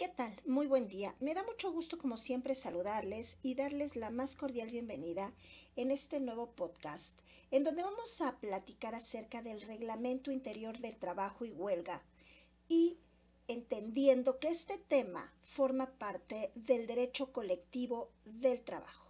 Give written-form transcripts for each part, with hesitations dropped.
¿Qué tal? Muy buen día. Me da mucho gusto, como siempre, saludarles y darles la más cordial bienvenida en este nuevo podcast, en donde vamos a platicar acerca del Reglamento Interior del Trabajo y Huelga y entendiendo que este tema forma parte del derecho colectivo del trabajo.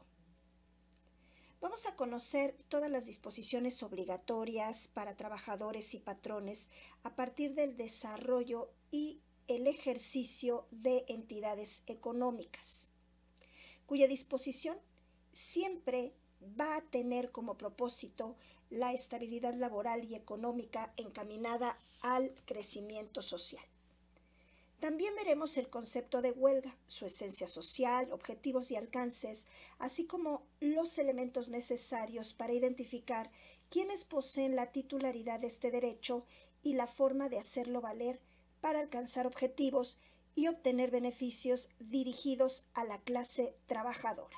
Vamos a conocer todas las disposiciones obligatorias para trabajadores y patrones a partir del desarrollo y el ejercicio de entidades económicas, cuya disposición siempre va a tener como propósito la estabilidad laboral y económica encaminada al crecimiento social. También veremos el concepto de huelga, su esencia social, objetivos y alcances, así como los elementos necesarios para identificar quiénes poseen la titularidad de este derecho y la forma de hacerlo valer para alcanzar objetivos y obtener beneficios dirigidos a la clase trabajadora.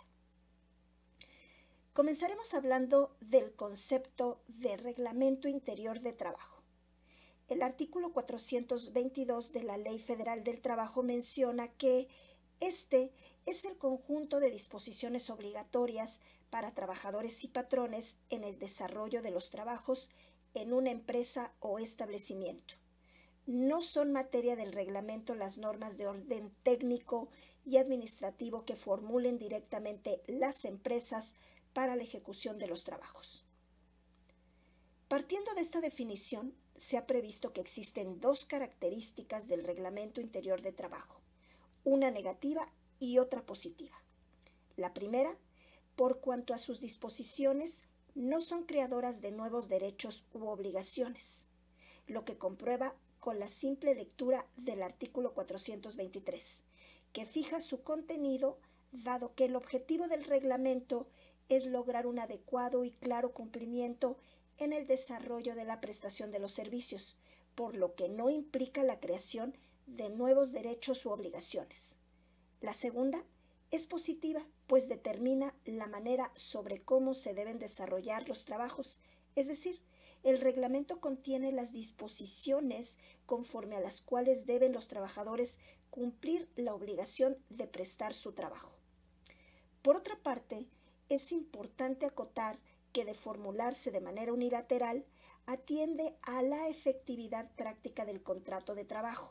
Comenzaremos hablando del concepto de Reglamento Interior de Trabajo. El artículo 422 de la Ley Federal del Trabajo menciona que este es el conjunto de disposiciones obligatorias para trabajadores y patrones en el desarrollo de los trabajos en una empresa o establecimiento. No son materia del reglamento las normas de orden técnico y administrativo que formulen directamente las empresas para la ejecución de los trabajos. Partiendo de esta definición, se ha previsto que existen dos características del Reglamento Interior de Trabajo, una negativa y otra positiva. La primera, por cuanto a sus disposiciones, no son creadoras de nuevos derechos u obligaciones, lo que comprueba con la simple lectura del artículo 423, que fija su contenido, dado que el objetivo del reglamento es lograr un adecuado y claro cumplimiento en el desarrollo de la prestación de los servicios, por lo que no implica la creación de nuevos derechos u obligaciones. La segunda es positiva, pues determina la manera sobre cómo se deben desarrollar los trabajos, es decir, el reglamento contiene las disposiciones conforme a las cuales deben los trabajadores cumplir la obligación de prestar su trabajo. Por otra parte, es importante acotar que de formularse de manera unilateral, atiende a la efectividad práctica del contrato de trabajo,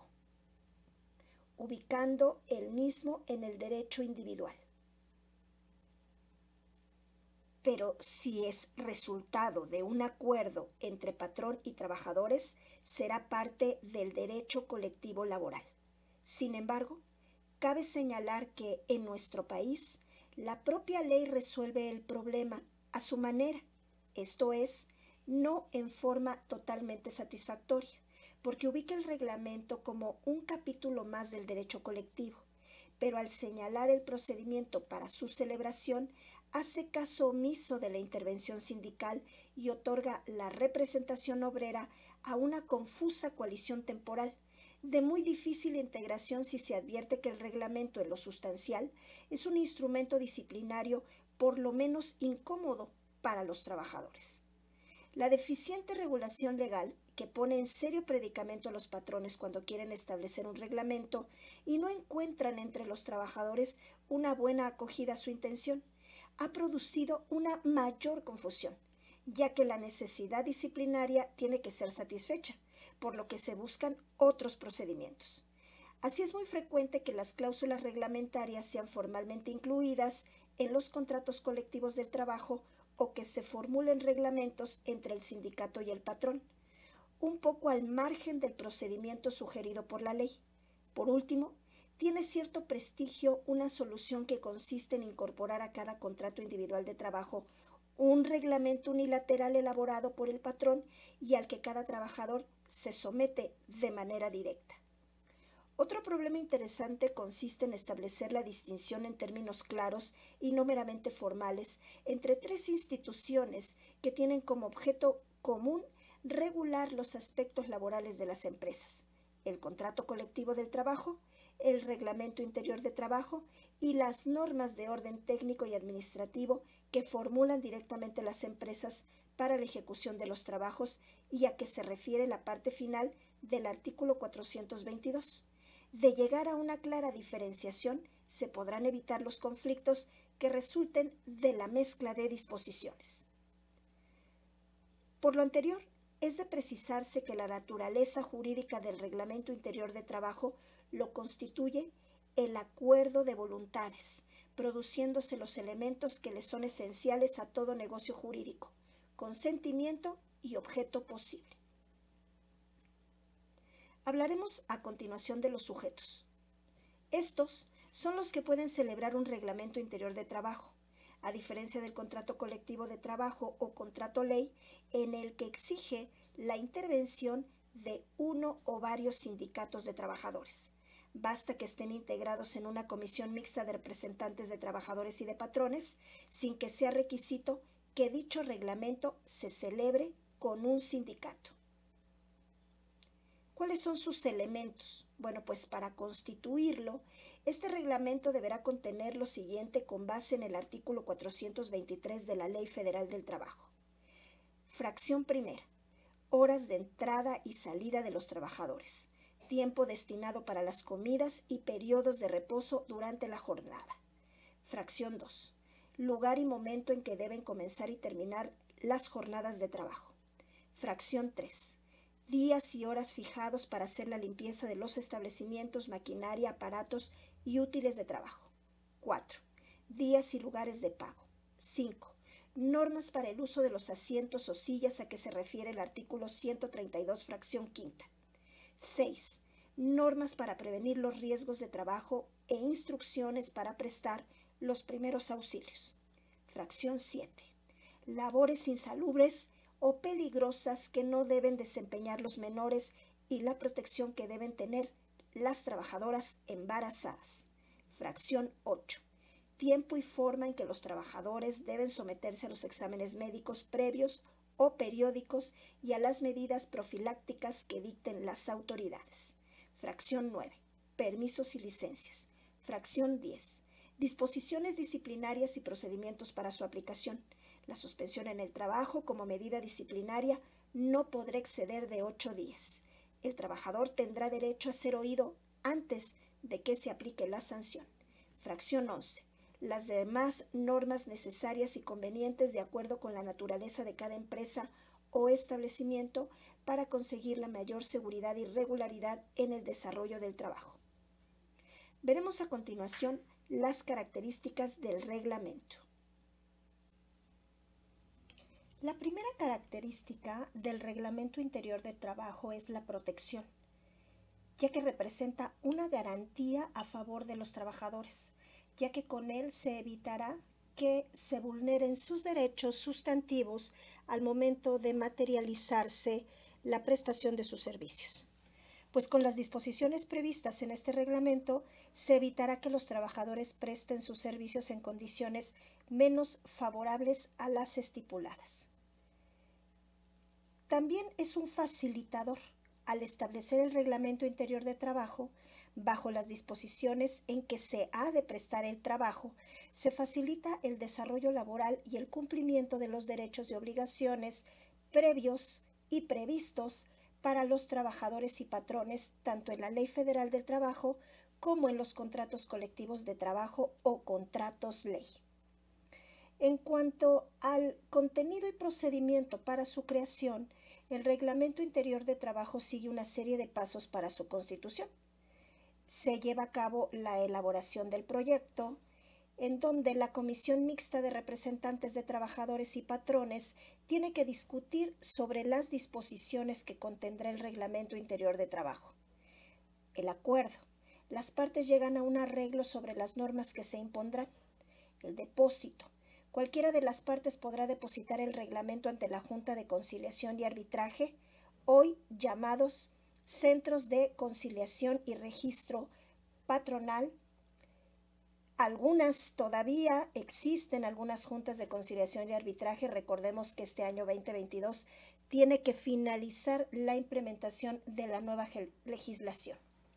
ubicando el mismo en el derecho individual. Pero si es resultado de un acuerdo entre patrón y trabajadores, será parte del derecho colectivo laboral. Sin embargo, cabe señalar que en nuestro país, la propia ley resuelve el problema a su manera, esto es, no en forma totalmente satisfactoria, porque ubica el reglamento como un capítulo más del derecho colectivo, pero al señalar el procedimiento para su celebración, hace caso omiso de la intervención sindical y otorga la representación obrera a una confusa coalición temporal, de muy difícil integración si se advierte que el reglamento en lo sustancial es un instrumento disciplinario por lo menos incómodo para los trabajadores. La deficiente regulación legal, que pone en serio predicamento a los patrones cuando quieren establecer un reglamento y no encuentran entre los trabajadores una buena acogida a su intención, ha producido una mayor confusión, ya que la necesidad disciplinaria tiene que ser satisfecha, por lo que se buscan otros procedimientos. Así es muy frecuente que las cláusulas reglamentarias sean formalmente incluidas en los contratos colectivos del trabajo o que se formulen reglamentos entre el sindicato y el patrón, un poco al margen del procedimiento sugerido por la ley. Por último, tiene cierto prestigio una solución que consiste en incorporar a cada contrato individual de trabajo un reglamento unilateral elaborado por el patrón y al que cada trabajador se somete de manera directa. Otro problema interesante consiste en establecer la distinción en términos claros y no meramente formales entre tres instituciones que tienen como objeto común regular los aspectos laborales de las empresas: el contrato colectivo del trabajo, el Reglamento Interior de Trabajo y las normas de orden técnico y administrativo que formulan directamente las empresas para la ejecución de los trabajos y a que se refiere la parte final del artículo 422. De llegar a una clara diferenciación, se podrán evitar los conflictos que resulten de la mezcla de disposiciones. Por lo anterior, es de precisarse que la naturaleza jurídica del Reglamento Interior de Trabajo lo constituye el acuerdo de voluntades, produciéndose los elementos que le son esenciales a todo negocio jurídico, consentimiento y objeto posible. Hablaremos a continuación de los sujetos. Estos son los que pueden celebrar un reglamento interior de trabajo, a diferencia del contrato colectivo de trabajo o contrato ley, en el que exige la intervención de uno o varios sindicatos de trabajadores. Basta que estén integrados en una comisión mixta de representantes de trabajadores y de patrones, sin que sea requisito que dicho reglamento se celebre con un sindicato. ¿Cuáles son sus elementos? Bueno, pues para constituirlo, este reglamento deberá contener lo siguiente con base en el artículo 423 de la Ley Federal del Trabajo. Fracción primera. Horas de entrada y salida de los trabajadores. Tiempo destinado para las comidas y periodos de reposo durante la jornada. Fracción 2. Lugar y momento en que deben comenzar y terminar las jornadas de trabajo. Fracción 3. Días y horas fijados para hacer la limpieza de los establecimientos, maquinaria, aparatos y útiles de trabajo. 4. Días y lugares de pago. 5. Normas para el uso de los asientos o sillas a que se refiere el artículo 132, fracción quinta. 6. Normas para prevenir los riesgos de trabajo e instrucciones para prestar los primeros auxilios. Fracción 7. Labores insalubres o peligrosas que no deben desempeñar los menores y la protección que deben tener las trabajadoras embarazadas. Fracción 8. Tiempo y forma en que los trabajadores deben someterse a los exámenes médicos previos o periódicos y a las medidas profilácticas que dicten las autoridades. Fracción 9. Permisos y licencias. Fracción 10. Disposiciones disciplinarias y procedimientos para su aplicación. La suspensión en el trabajo como medida disciplinaria no podrá exceder de 8 días. El trabajador tendrá derecho a ser oído antes de que se aplique la sanción. Fracción 11. Las demás normas necesarias y convenientes de acuerdo con la naturaleza de cada empresa o establecimiento para conseguir la mayor seguridad y regularidad en el desarrollo del trabajo. Veremos a continuación las características del reglamento. La primera característica del Reglamento Interior de Trabajo es la protección, ya que representa una garantía a favor de los trabajadores, ya que con él se evitará que se vulneren sus derechos sustantivos al momento de materializarse la prestación de sus servicios. Pues con las disposiciones previstas en este reglamento se evitará que los trabajadores presten sus servicios en condiciones menos favorables a las estipuladas. También es un facilitador al establecer el Reglamento Interior de Trabajo. Bajo las disposiciones en que se ha de prestar el trabajo, se facilita el desarrollo laboral y el cumplimiento de los derechos y obligaciones previos y previstos para los trabajadores y patrones, tanto en la Ley Federal del Trabajo como en los contratos colectivos de trabajo o contratos ley. En cuanto al contenido y procedimiento para su creación, el Reglamento Interior de Trabajo sigue una serie de pasos para su constitución. Se lleva a cabo la elaboración del proyecto, en donde la Comisión Mixta de Representantes de Trabajadores y Patrones tiene que discutir sobre las disposiciones que contendrá el Reglamento Interior de Trabajo. El acuerdo. Las partes llegan a un arreglo sobre las normas que se impondrán. El depósito. Cualquiera de las partes podrá depositar el reglamento ante la Junta de Conciliación y Arbitraje, hoy llamados Centros de Conciliación y Registro Patronal. Todavía existen algunas juntas de conciliación y arbitraje. Recordemos que este año 2022 tiene que finalizar la implementación de la nueva legislación.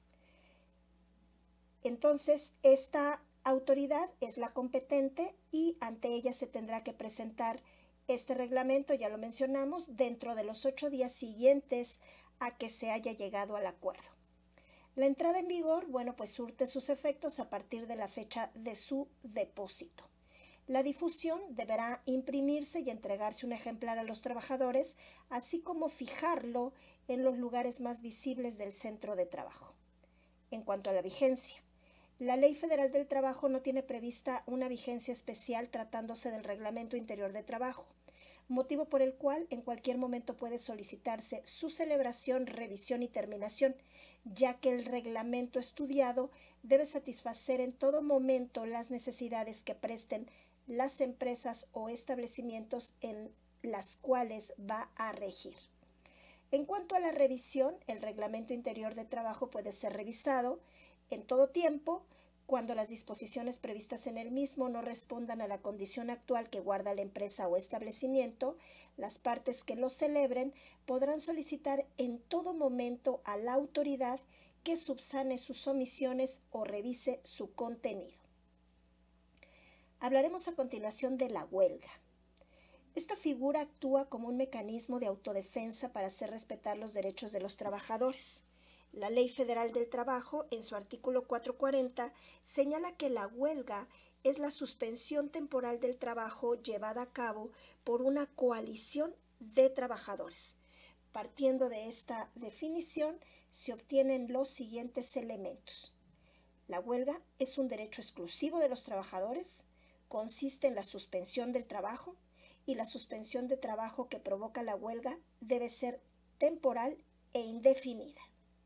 Entonces, esta autoridad es la competente y ante ella se tendrá que presentar este reglamento, ya lo mencionamos, dentro de los 8 días siguientes a que se haya llegado al acuerdo. La entrada en vigor, bueno, pues surte sus efectos a partir de la fecha de su depósito. La difusión deberá imprimirse y entregarse un ejemplar a los trabajadores, así como fijarlo en los lugares más visibles del centro de trabajo. En cuanto a la vigencia, la Ley Federal del Trabajo no tiene prevista una vigencia especial tratándose del Reglamento Interior de Trabajo, motivo por el cual en cualquier momento puede solicitarse su celebración, revisión y terminación, ya que el reglamento estudiado debe satisfacer en todo momento las necesidades que presten las empresas o establecimientos en las cuales va a regir. En cuanto a la revisión, el Reglamento Interior de Trabajo puede ser revisado en todo tiempo cuando las disposiciones previstas en el mismo no respondan a la condición actual que guarda la empresa o establecimiento. Las partes que lo celebren podrán solicitar en todo momento a la autoridad que subsane sus omisiones o revise su contenido. Hablaremos a continuación de la huelga. Esta figura actúa como un mecanismo de autodefensa para hacer respetar los derechos de los trabajadores. La Ley Federal del Trabajo, en su artículo 440, señala que la huelga es la suspensión temporal del trabajo llevada a cabo por una coalición de trabajadores. Partiendo de esta definición, se obtienen los siguientes elementos. La huelga es un derecho exclusivo de los trabajadores, consiste en la suspensión del trabajo, y la suspensión de trabajo que provoca la huelga debe ser temporal e indefinida.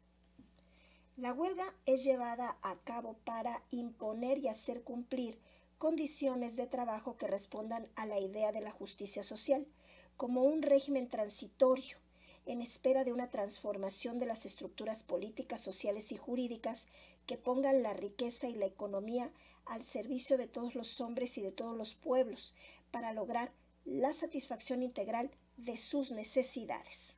La huelga es llevada a cabo para imponer y hacer cumplir condiciones de trabajo que respondan a la idea de la justicia social, como un régimen transitorio, en espera de una transformación de las estructuras políticas, sociales y jurídicas que pongan la riqueza y la economía al servicio de todos los hombres y de todos los pueblos, para lograr la satisfacción integral de sus necesidades.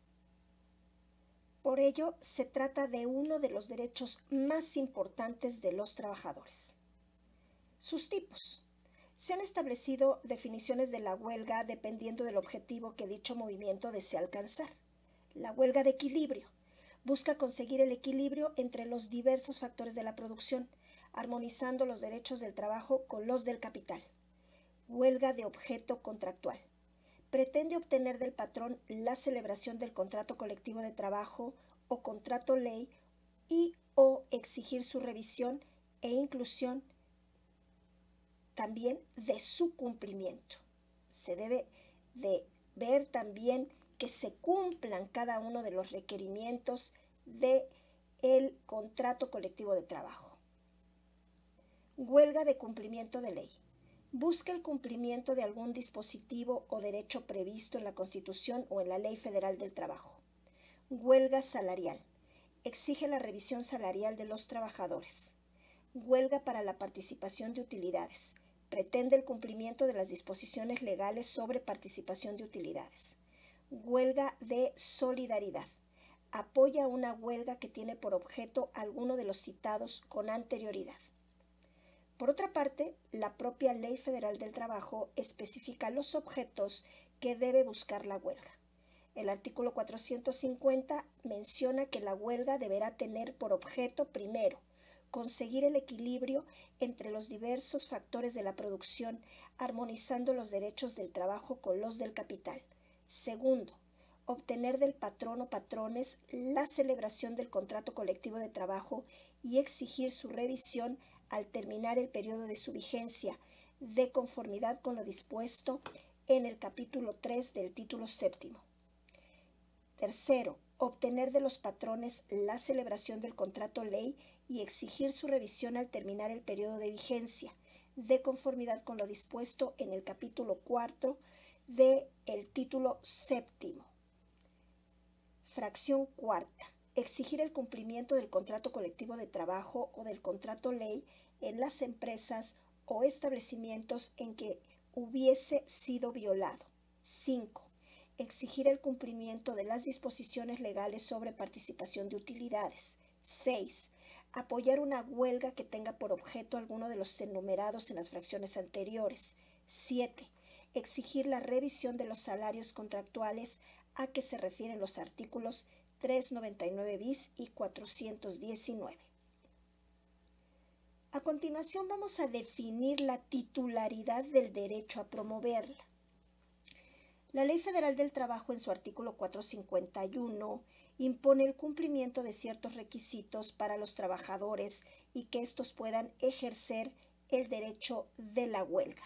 Por ello, se trata de uno de los derechos más importantes de los trabajadores. Sus tipos. Se han establecido definiciones de la huelga dependiendo del objetivo que dicho movimiento desea alcanzar. La huelga de equilibrio busca conseguir el equilibrio entre los diversos factores de la producción, armonizando los derechos del trabajo con los del capital. Huelga de objeto contractual. Pretende obtener del patrón la celebración del contrato colectivo de trabajo o contrato ley y o exigir su revisión e inclusión también de su cumplimiento. Se debe de ver también que se cumplan cada uno de los requerimientos del contrato colectivo de trabajo. Huelga de cumplimiento de ley. Busca el cumplimiento de algún dispositivo o derecho previsto en la Constitución o en la Ley Federal del Trabajo. Huelga salarial. Exige la revisión salarial de los trabajadores. Huelga para la participación de utilidades. Pretende el cumplimiento de las disposiciones legales sobre participación de utilidades. Huelga de solidaridad. Apoya una huelga que tiene por objeto alguno de los citados con anterioridad. Por otra parte, la propia Ley Federal del Trabajo especifica los objetos que debe buscar la huelga. El artículo 450 menciona que la huelga deberá tener por objeto, primero, conseguir el equilibrio entre los diversos factores de la producción, armonizando los derechos del trabajo con los del capital. Segundo, obtener del patrón o patrones la celebración del contrato colectivo de trabajo y exigir su revisión al terminar el periodo de su vigencia, de conformidad con lo dispuesto en el capítulo 3 del título séptimo. Tercero, obtener de los patrones la celebración del contrato ley y exigir su revisión al terminar el periodo de vigencia, de conformidad con lo dispuesto en el capítulo 4 del título séptimo. Fracción cuarta. Exigir el cumplimiento del contrato colectivo de trabajo o del contrato ley en las empresas o establecimientos en que hubiese sido violado. 5. Exigir el cumplimiento de las disposiciones legales sobre participación de utilidades. 6. Apoyar una huelga que tenga por objeto alguno de los enumerados en las fracciones anteriores. 7. Exigir la revisión de los salarios contractuales a que se refieren los artículos 399 bis y 419. A continuación vamos a definir la titularidad del derecho a promoverla. La Ley Federal del Trabajo en su artículo 451 impone el cumplimiento de ciertos requisitos para los trabajadores y que éstos puedan ejercer el derecho de la huelga.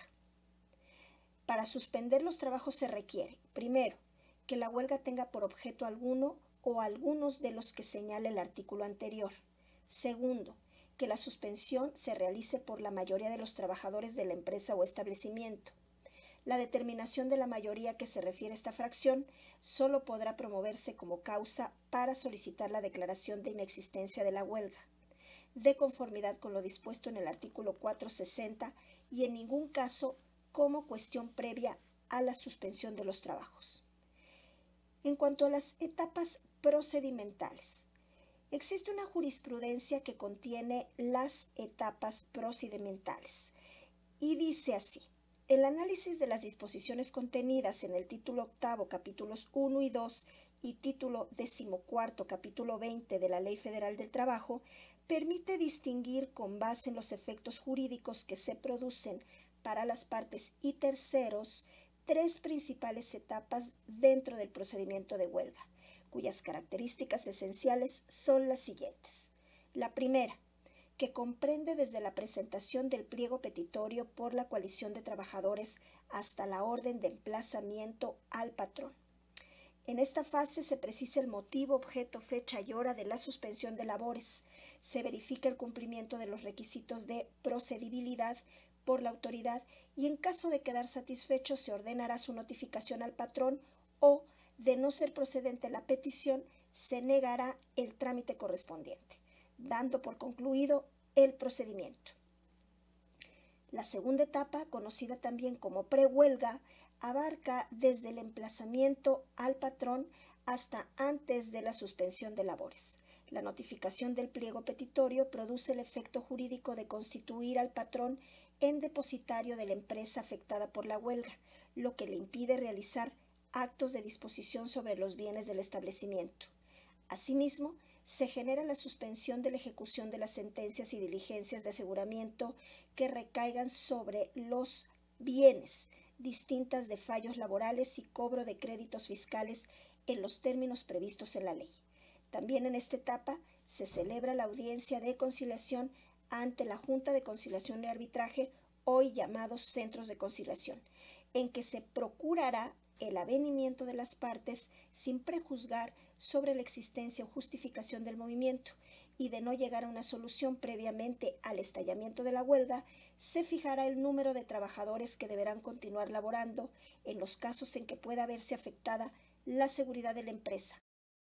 Para suspender los trabajos se requiere, primero, que la huelga tenga por objeto alguno o algunos de los que señala el artículo anterior. Segundo, que la suspensión se realice por la mayoría de los trabajadores de la empresa o establecimiento. La determinación de la mayoría que se refiere a esta fracción solo podrá promoverse como causa para solicitar la declaración de inexistencia de la huelga, de conformidad con lo dispuesto en el artículo 460 y en ningún caso como cuestión previa a la suspensión de los trabajos. En cuanto a las etapas procedimentales, existe una jurisprudencia que contiene las etapas procedimentales y dice así: el análisis de las disposiciones contenidas en el título octavo, capítulos 1 y 2 y título 14, capítulo 20 de la Ley Federal del Trabajo permite distinguir con base en los efectos jurídicos que se producen para las partes y terceros tres principales etapas dentro del procedimiento de huelga, cuyas características esenciales son las siguientes. La primera, que comprende desde la presentación del pliego petitorio por la coalición de trabajadores hasta la orden de emplazamiento al patrón. En esta fase se precisa el motivo, objeto, fecha y hora de la suspensión de labores. Se verifica el cumplimiento de los requisitos de procedibilidad por la autoridad y en caso de quedar satisfecho se ordenará su notificación al patrón o, de no ser procedente la petición, se negará el trámite correspondiente, dando por concluido el procedimiento. La segunda etapa, conocida también como prehuelga, abarca desde el emplazamiento al patrón hasta antes de la suspensión de labores. La notificación del pliego petitorio produce el efecto jurídico de constituir al patrón en depositario de la empresa afectada por la huelga, lo que le impide realizar actos de disposición sobre los bienes del establecimiento. Asimismo, se genera la suspensión de la ejecución de las sentencias y diligencias de aseguramiento que recaigan sobre los bienes, distintas de fallos laborales y cobro de créditos fiscales en los términos previstos en la ley. También en esta etapa se celebra la audiencia de conciliación ante la Junta de Conciliación y Arbitraje, hoy llamados centros de conciliación, en que se procurará el avenimiento de las partes sin prejuzgar sobre la existencia o justificación del movimiento, y de no llegar a una solución previamente al estallamiento de la huelga, se fijará el número de trabajadores que deberán continuar laborando en los casos en que pueda verse afectada la seguridad de la empresa,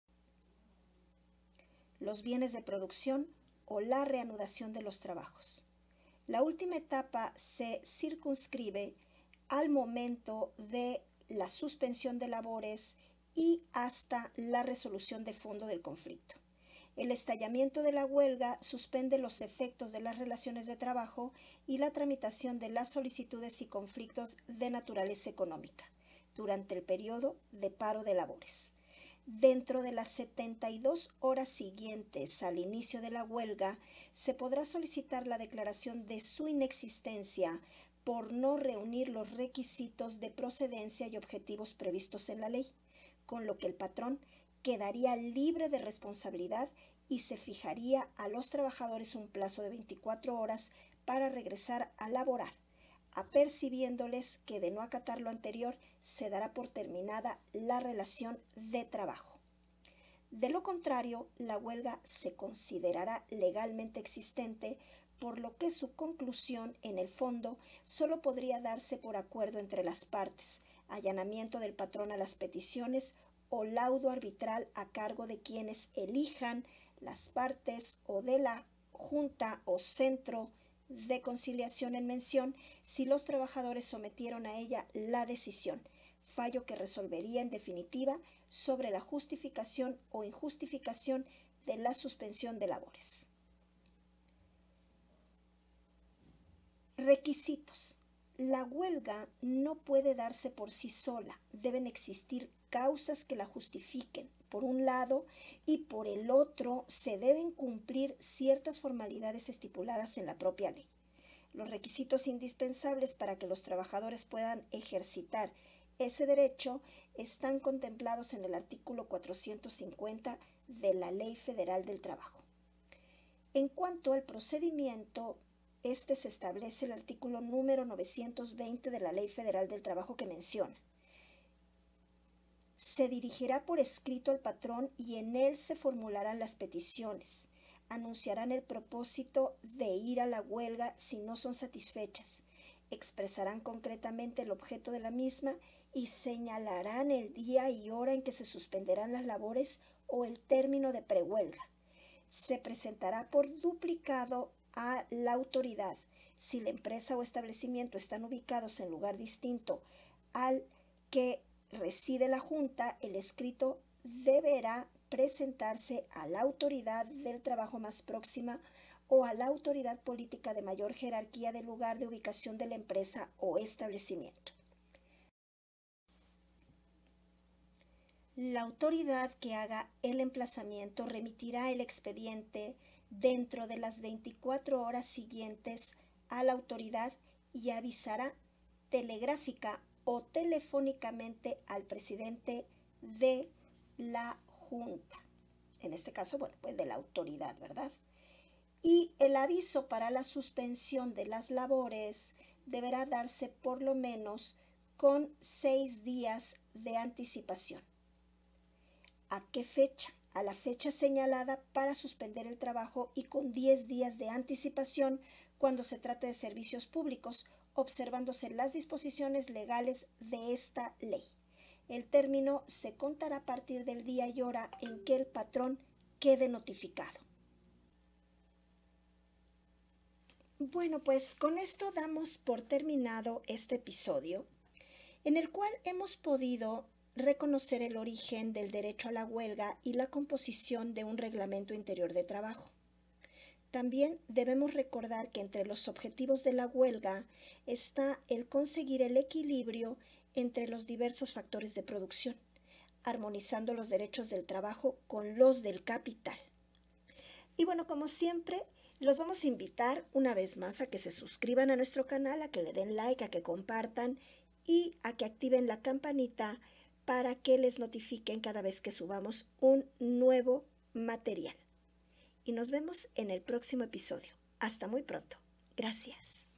los bienes de producción o la reanudación de los trabajos. La última etapa se circunscribe al momento de la suspensión de labores y hasta la resolución de fondo del conflicto. El estallamiento de la huelga suspende los efectos de las relaciones de trabajo y la tramitación de las solicitudes y conflictos de naturaleza económica durante el periodo de paro de labores. Dentro de las 72 horas siguientes al inicio de la huelga, se podrá solicitar la declaración de su inexistencia por no reunir los requisitos de procedencia y objetivos previstos en la ley, con lo que el patrón quedaría libre de responsabilidad y se fijaría a los trabajadores un plazo de 24 horas para regresar a laborar, apercibiéndoles que de no acatar lo anterior se dará por terminada la relación de trabajo. De lo contrario, la huelga se considerará legalmente existente, por lo que su conclusión, en el fondo, solo podría darse por acuerdo entre las partes, allanamiento del patrón a las peticiones o laudo arbitral a cargo de quienes elijan las partes o de la junta o centro de conciliación en mención si los trabajadores sometieron a ella la decisión, fallo que resolvería en definitiva sobre la justificación o injustificación de la suspensión de labores. Requisitos. La huelga no puede darse por sí sola, deben existir causas que la justifiquen, por un lado, y por el otro se deben cumplir ciertas formalidades estipuladas en la propia ley. Los requisitos indispensables para que los trabajadores puedan ejercitar ese derecho están contemplados en el artículo 450 de la Ley Federal del Trabajo. En cuanto al procedimiento, este se establece el artículo número 920 de la Ley Federal del Trabajo que menciona: se dirigirá por escrito al patrón y en él se formularán las peticiones. Anunciarán el propósito de ir a la huelga si no son satisfechas. Expresarán concretamente el objeto de la misma y señalarán el día y hora en que se suspenderán las labores o el término de prehuelga. Se presentará por duplicado a la autoridad. Si la empresa o establecimiento están ubicados en lugar distinto al que reside la Junta, el escrito deberá presentarse a la autoridad del trabajo más próxima o a la autoridad política de mayor jerarquía del lugar de ubicación de la empresa o establecimiento. La autoridad que haga el emplazamiento remitirá el expediente dentro de las 24 horas siguientes a la autoridad y avisará telegráfica o telefónicamente al presidente de la Junta. En este caso, bueno, pues de la autoridad, ¿verdad? Y el aviso para la suspensión de las labores deberá darse por lo menos con 6 días de anticipación. ¿A qué fecha? A la fecha señalada para suspender el trabajo y con 10 días de anticipación cuando se trate de servicios públicos, observándose las disposiciones legales de esta ley. El término se contará a partir del día y hora en que el patrón quede notificado. Bueno, pues con esto damos por terminado este episodio, en el cual hemos podido reconocer el origen del derecho a la huelga y la composición de un reglamento interior de trabajo. También debemos recordar que entre los objetivos de la huelga está el conseguir el equilibrio entre los diversos factores de producción, armonizando los derechos del trabajo con los del capital. Y bueno, como siempre, los vamos a invitar una vez más a que se suscriban a nuestro canal, a que le den like, a que compartan y a que activen la campanita para que les notifiquen cada vez que subamos un nuevo material. Y nos vemos en el próximo episodio. Hasta muy pronto. Gracias.